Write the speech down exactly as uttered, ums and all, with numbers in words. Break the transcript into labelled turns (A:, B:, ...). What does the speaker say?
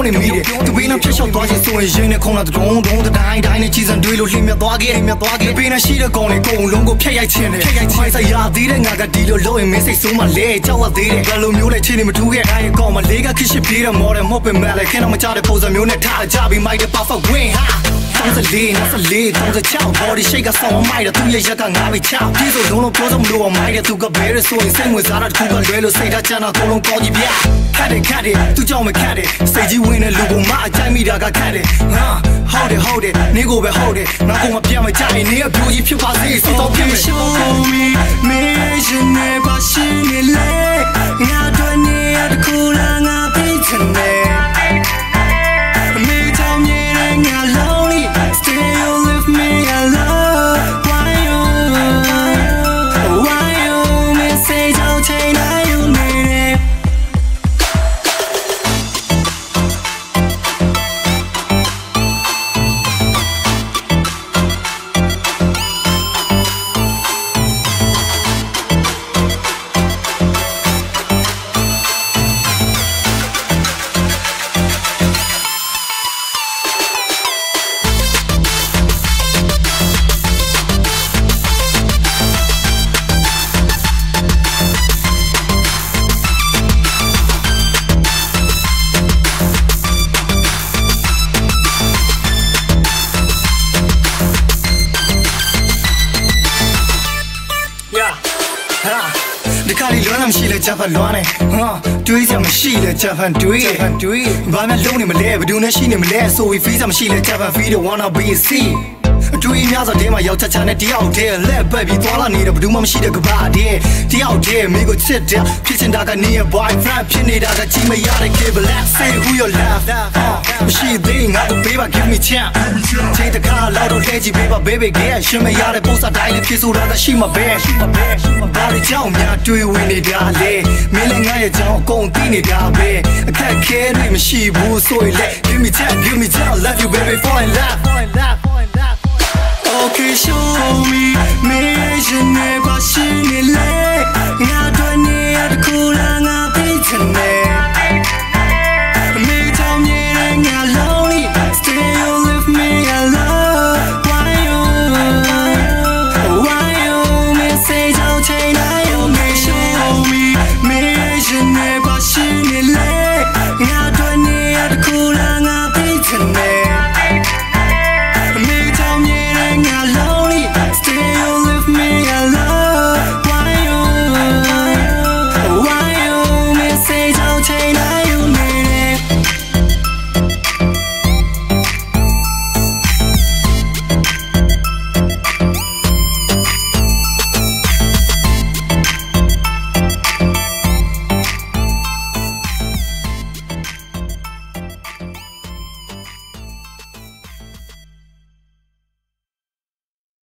A: ပြောနေမိတယ်သူပေးနှဖြတ်လျှောက်သွားခြင်းဆိုရင်ရင်းနဲ့ခုံလာတုံးတုံးတိုင်းတိုင်းနဲ့ကြီးစံတွေးလို့လှိမ့်မြသွားခဲ့မြသွားခဲ့ပေးနှရှိတဲ့ကောင်လေးကိုယ်လုံးကိုဖျက်ရိုက်ခြင်းနဲ့မိုင်းဆိုင်ရသေးတဲ့ငါကဒီလိုလုံးရင်မင်းစိတ်ဆိုးမှလဲကြောက်ရသေးတယ်ဘယ်လိုမျိုးလဲချင်းနေမထူးခဲ့တိုင်းကောင်မလေးကခစ်ရှိပြေးတဲ့မော်ဒယ်မော့ပင်မဲ့လဲခင်းတော့မကြတဲ့ပုံစံမျိုးနဲ့ထားကြပြီးမိုက်တဲ့ perfect win ဟာDon't delay, not delay, don't the chow. Body shake a song, my the two years I can have it chow. Please don't know cause I'm low, my the two got better. So insane with that, two got better. Say that channel, go on, call you, yeah. Cat it, cat it, two jump me cat it. Say you win a logo, my time me, I got cat it. Huh, hold it, hold it, nigga, be hold it. Now go my piano, time, near you, if you pass it, so don't give me show me. Me, je n'ai pas chine le. Now don't need the cool and I'll be tonight. Kali luan am shile Japan luane, huh? Dui jam shile Japan dui, Japan dui. Ba me long ni male, ba du ne shi ni male. So we feel jam shile Japan feel the wanna be see. Duiများဆိုတဲ့မှာရောက်ချာနဲ့တယောက်တည်းလက်ပတ်ပြီးသွားလာနေတဲ့ဘယ်သူမှမရှိတဲ့ကဘာတည်းတယောက်တည်းမိကိုချစ်တယ်ဖြစ်ချင်တာကနေ boyfriend ဖြစ်နေတာကကြီးမရတဲ့ cable say who you love မရှိသေးငါတို့ baby give me chance ချိန်တကားလောက်တော့လဲကြည့် baby baby get ရှင်မရတဲ့ပုံစံတိုင်းလေးဖြစ်ဆိုတာကရှိမှာပဲဘာလို့ကြောက်များတွေ့ဝင်နေတာလဲမင်းလည်းငါရဲ့ကြောင်းအကုန်သိနေတာပဲအခက်ခဲတွေမရှိဘူးဆိုရင်လေ give me chance give me chance love you baby fall in love Okay,